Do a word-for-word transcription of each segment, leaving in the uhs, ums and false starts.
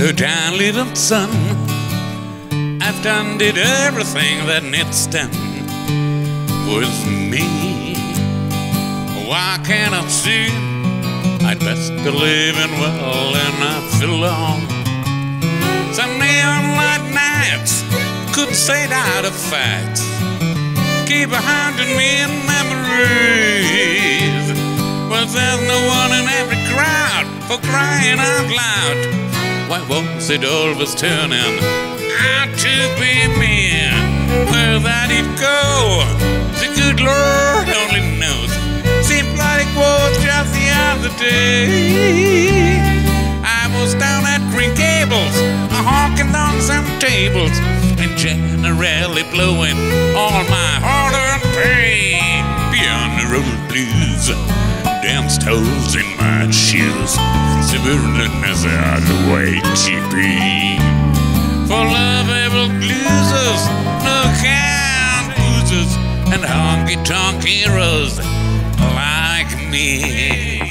the tiny little sun. I've done did everything that it's done with me. Why can't I see? I'd best be living well and not feel long. Some neon light nights couldn't say out of facts, keep haunting me in memories. But there's no one in every crowd for crying out loud. Why was it always turning out to be me? Where that it go? The good Lord only knows. Seemed like it was just the other day. I was down at Green Gables, hawking on some tables, and generally blowing all my hard-earned pay. Beyond the road blues, danced holes in my shoes, suburban as the way to be. For love-able bluesers, no kind oozers, and honky-tonk heroes like me.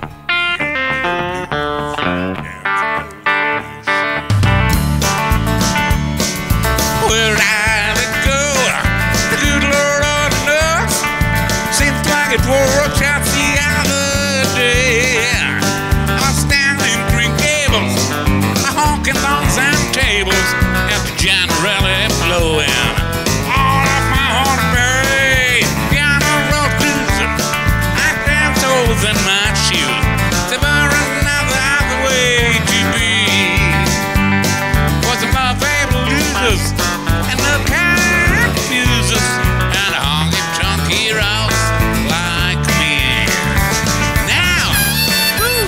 Where did it go? The good Lord only knows. Seems like it was just the other day. I was down in Green Gables, honking on some tables, and generally blowing all of my heart away. Piano road bluesing, I dance holes in my shoes. There was another other way to be. For some love-able losers and the confusers and honky-tonk heroes like me. Now, woo!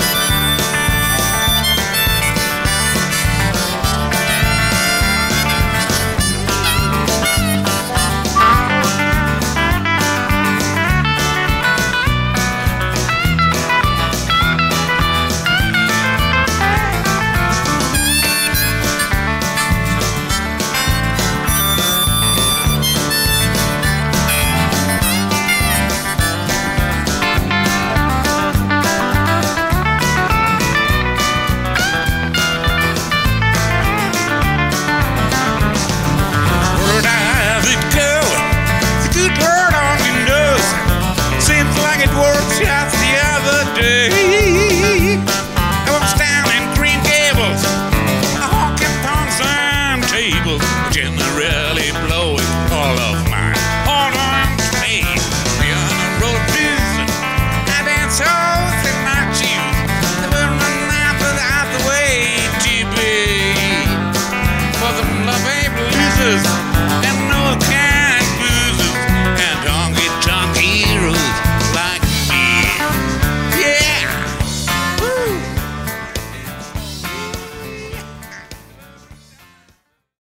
Where does it go? The good Lord only knows. Seems like it was just the other day. I was down in Green Gables, honking on some tables, generally blowing all of my hard-earned pay. Beyond the road blues, I dance holes in my shoes. There was another other way to be. For the love-able losers and